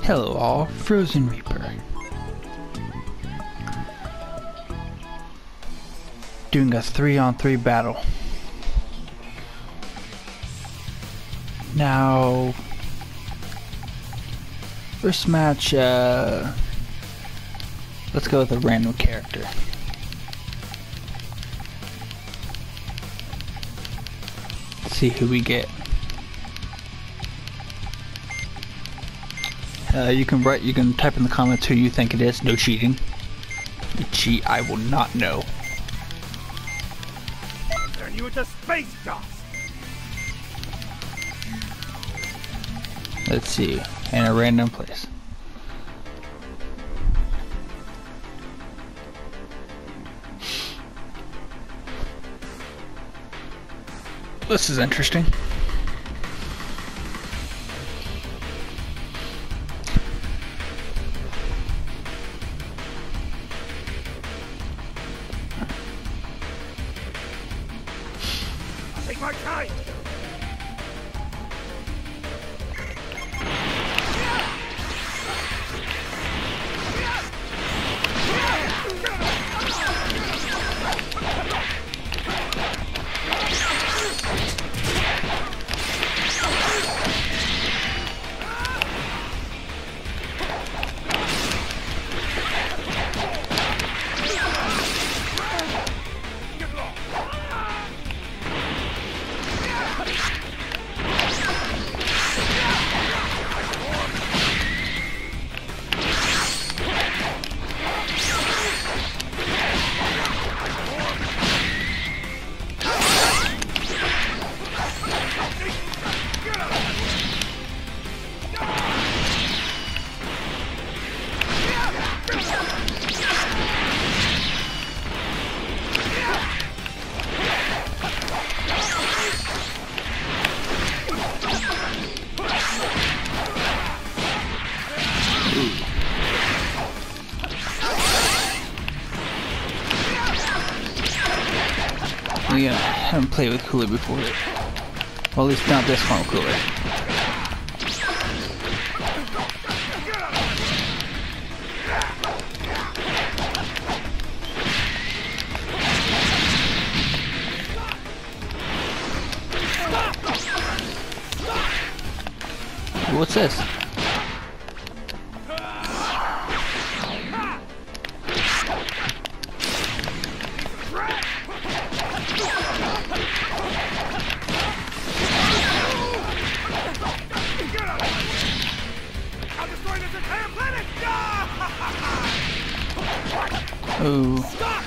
Hello all, Frozen Reaper. Doing a 3-on-3 battle. Now, first match, let's go with a random character. Let's see who we get. You can type in the comments who you think it is. No cheating. You cheat, I will not know. Turn you into space dust. Let's see, in a random place. This is interesting. Take my time. Yeah, I haven't played with Cooler before. Well, at least not this one Cooler. What's this? Ooh.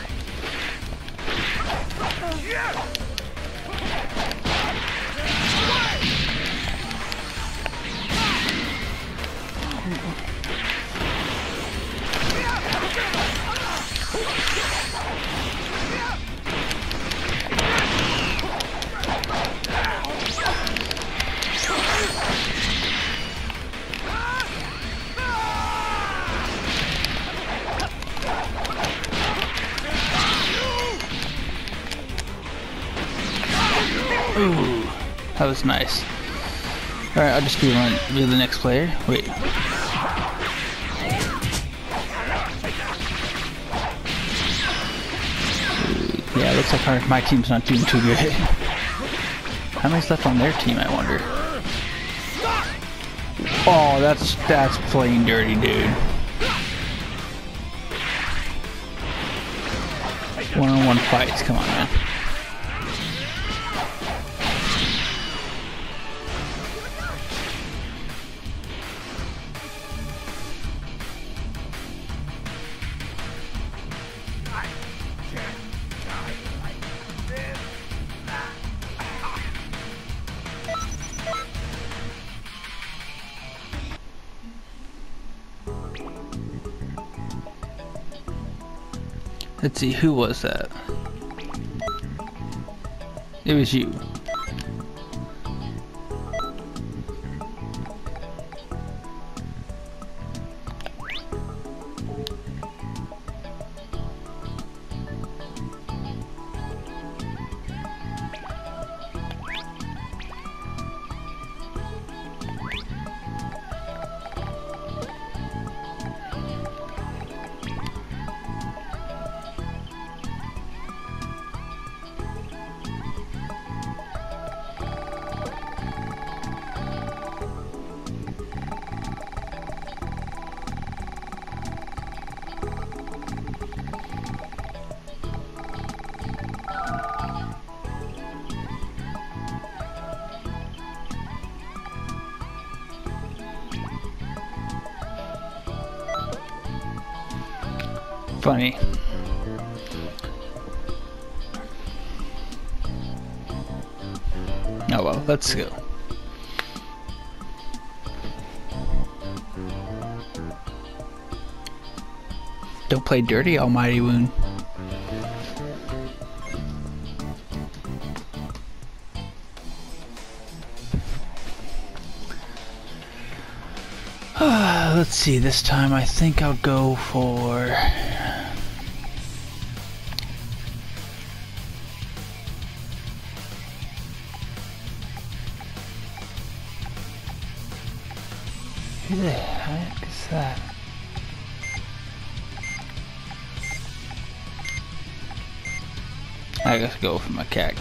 Ooh, that was nice. Alright, I'll just be the next player. Wait. Yeah, looks like my team's not doing too good. How many's left on their team, I wonder? Oh, that's plain dirty, dude. One-on-one fights, come on, man. Let's see, who was that? It was you. funny. Oh well, let's go. Don't play dirty, Almighty Wound. Let's see, this time I think I'll go for... Who the heck is that? I gotta go for my cat.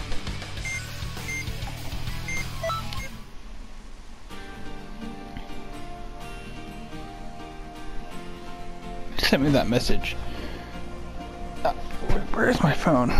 Sent me that message. Where's my phone?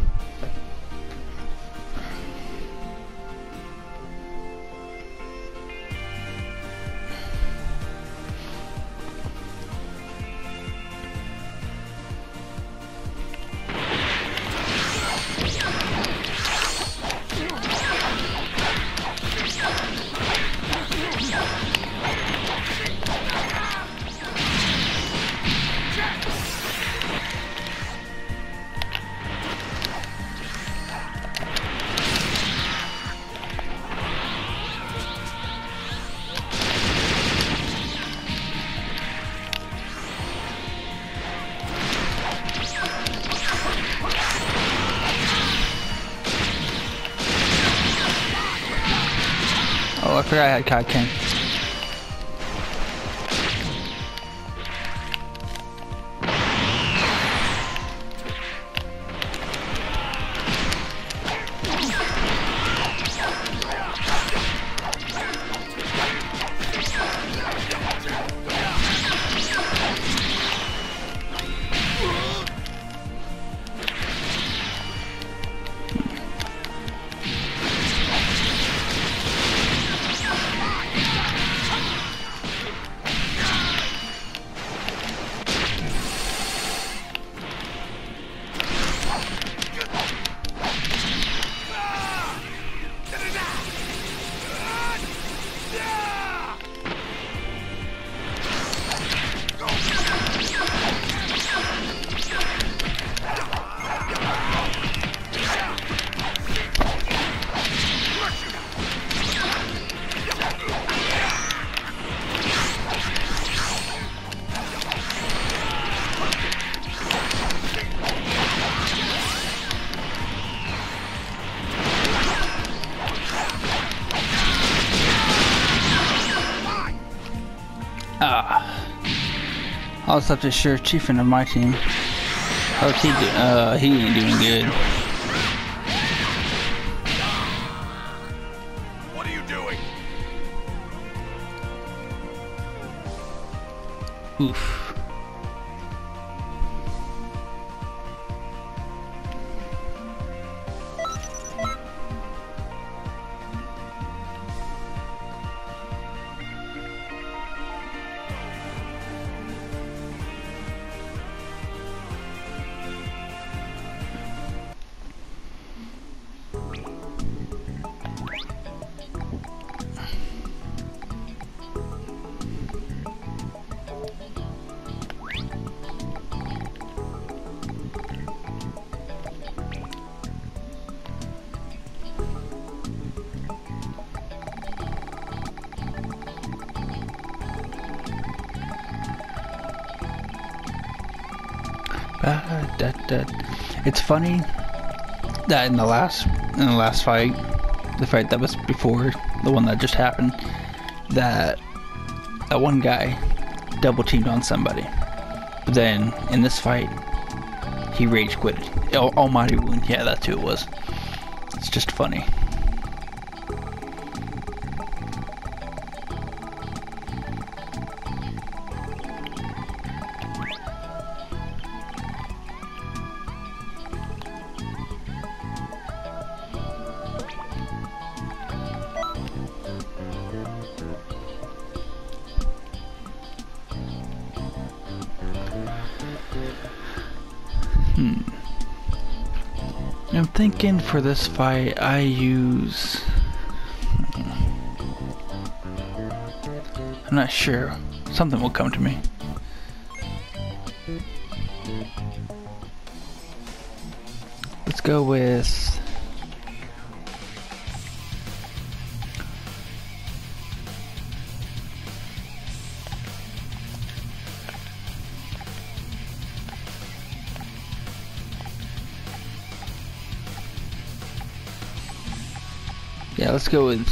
Oh, I forgot I had Kaioken. I'll just have to share chieftain of my team. How's he doing? He ain't doing good. What are you doing? Oof. It's funny that in the last fight, the fight that was before the one that just happened, that one guy double teamed on somebody, but then in this fight he rage quitted. Almighty Wound, yeah, that's who it was. It's just funny. I'm thinking for this fight I use... I'm not sure. Something will come to me. Let's go with... Yeah, let's go with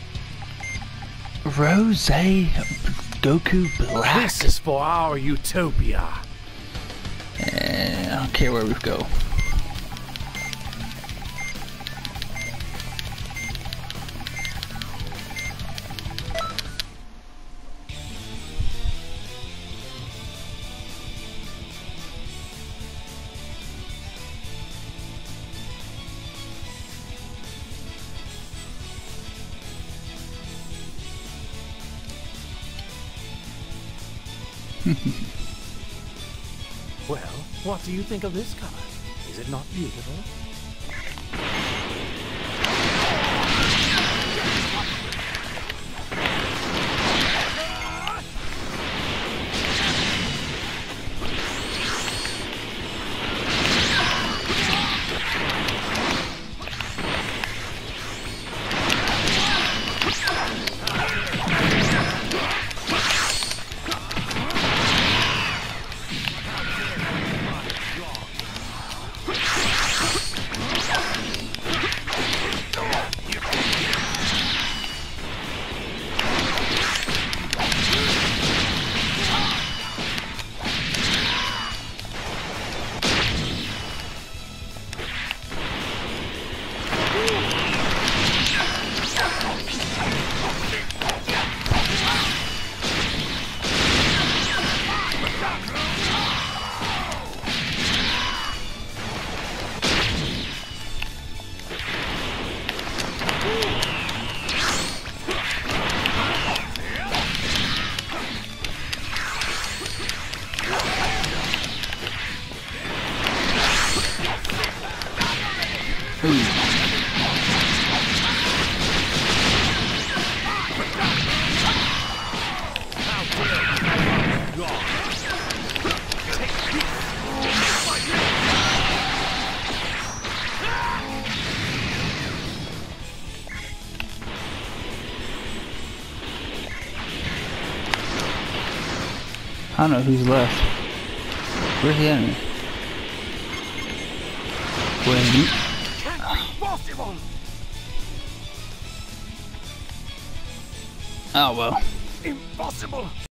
Rose Goku Black. This is for our utopia. And I don't care where we go. Well, what do you think of this card? Is it not beautiful? I don't know who's left. Where's the enemy? Wait. Impossible! Oh well. Impossible!